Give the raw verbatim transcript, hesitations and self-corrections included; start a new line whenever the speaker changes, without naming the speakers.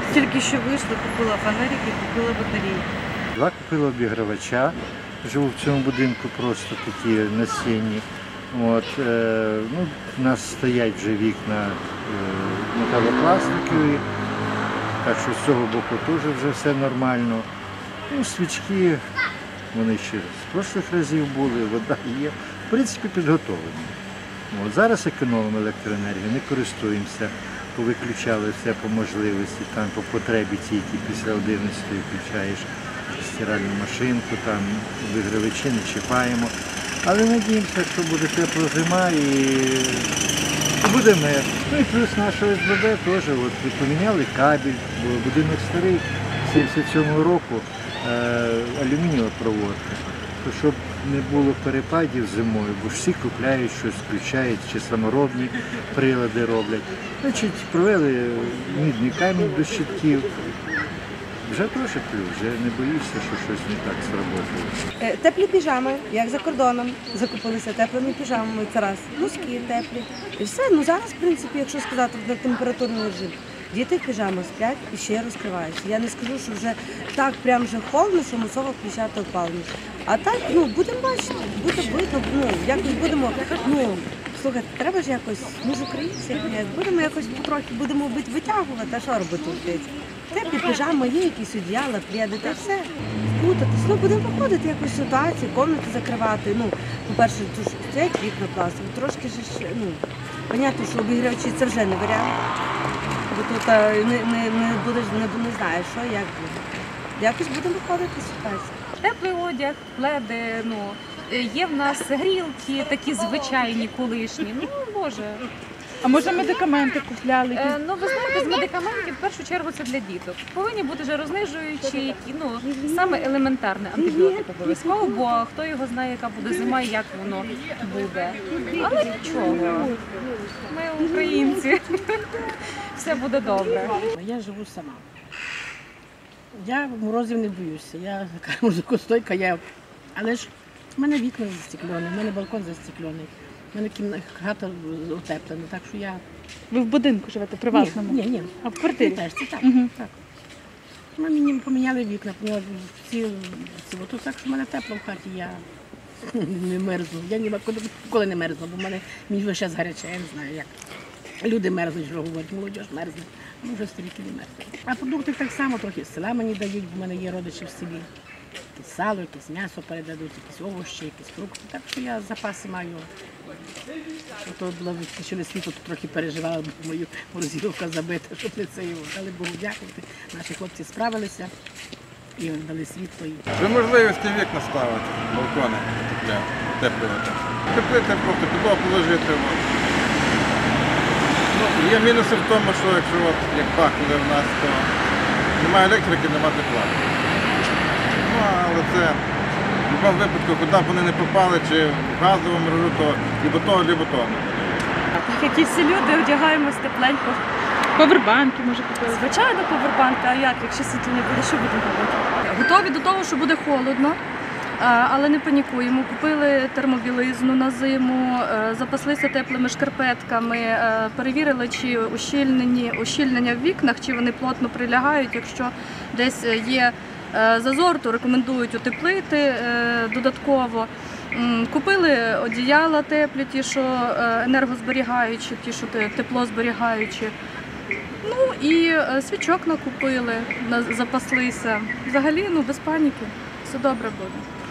Тільки що вийшла, купила фонарики, купила батареї.
Два купила обігрівача. Живу в цьому будинку просто такі насінні. От, е, ну, у нас стоять вже вікна е, металопластикові, так що з цього боку теж вже все нормально. Ну, свічки, вони ще з прошлих разів були, вода є. В принципі, підготовлені. От, зараз економимо електроенергію, не користуємося, повиключали все по можливості, там, по потребі ті, які після одинадцятої включаєш стиральну машинку, там, обігрівачі не чіпаємо. Але надіємося, що буде тепла зима і буде мир. Ну і плюс нашого ес бе бе теж от, поміняли кабель, бо будинок старий, сімдесят сьомого року, е, алюмінієва проводка. То щоб не було перепадів зимою, бо ж всі купляють щось, включають, чи саморобні прилади роблять. Значить, провели мідний камінь до щитків. Вже теж плюс, вже не боїшся, що щось не так сработало.
Теплі піжами, як за кордоном, закупилися теплими піжамами, це раз. Носки теплі. І все. Ну зараз, в принципі, якщо сказати, на температурний режим, діти в піжамах сплять і ще розкриваються. Я не скажу, що вже так прям вже холодно, що мусово включати опалення. А так, ну, будемо бачити, буде видно, ну, якось будемо, ну, слухайте, треба ж якось, ми ж українці, будемо якось потрохи, будемо витягувати, а що робити вдається? Теплі піжами, є якісь одіяла, пледи, та все, вкутатись. Ну, будемо виходити якось ситуації, комнати закривати. Ну, по-перше, тут стоять вікна пластикові, трошки ж, ну, понятно, що обігрівачі це вже не варіант. Бо тут а, не, не, не будеш, не, не знаєш, що, як буде. Якось будемо виходити з ситуації.
Теплий одяг, пледи, ну, є в нас грілки, такі звичайні, колишні. Ну, Боже.
А може медикаменти купляли?
Е, ну, ви знаєте, з медикаментів, в першу чергу, це для діток. Повинні бути жарознижуючі, які, ну, саме елементарне антибіотик обов'язково, бо хто його знає, яка буде зима і як воно буде. Але нічого, ми українці, все буде добре.
Я живу сама. Я морозів не боюся, я така музикостойка, я... але ж в мене вікна застеклені, в мене балкон застеклений. У мене хата утеплена, так що я...
Ви в будинку живете, приватному?
Ні, ні, ні.
А в квартирі?
Теж, це так,
Угу.
так. Ми мені поміняли вікна, поміняли всі, всі. Ото так, що в мене тепло в хаті, я не мерзну. Я ніколи не мерзну, бо в мене мій вище гаряче, я не знаю як. Люди мерзнуть, що говорять, молодь мерзне, ми вже старіки не мерзнуть. А продукти так само, трохи з села мені дають, бо в мене є родичі в селі. Якесь сало, якесь м'ясо передадуть, якісь овочі, якісь фрукти. Так що я запаси маю. Ото було відключили світло, то трохи переживала, бо мою морозиловка забита, щоб не це його. Але Богу дякувати, наші хлопці справилися і дали світло.
При можливості вікна ставити, балкони теплювати. Теплити, просто підлогу положити. Ну, є мінуси в тому, що якщо от, як пахне в нас, то немає електрики, немає тепла. Ну, але це в будь-якому випадку, куди б вони не попали, чи в газову мережу, то либо того, либо того.
Так як і всі люди, одягаємось тепленько.
Повербанки, може, купили?
Звичайно, повербанки, а як, якщо світла не буде, що будемо робити? Готові до того, що буде холодно, але не панікуємо. Купили термобілизну на зиму, запаслися теплими шкарпетками, перевірили, чи ущільнені, ущільнення в вікнах, чи вони плотно прилягають. Якщо десь є зазор, то рекомендують утеплити додатково. Купили одіяла теплі, ті, що енергозберігаючі, ті, що теплозберігаючі. Ну і свічок накупили, запаслися. Взагалі, ну, без паніки, все добре буде.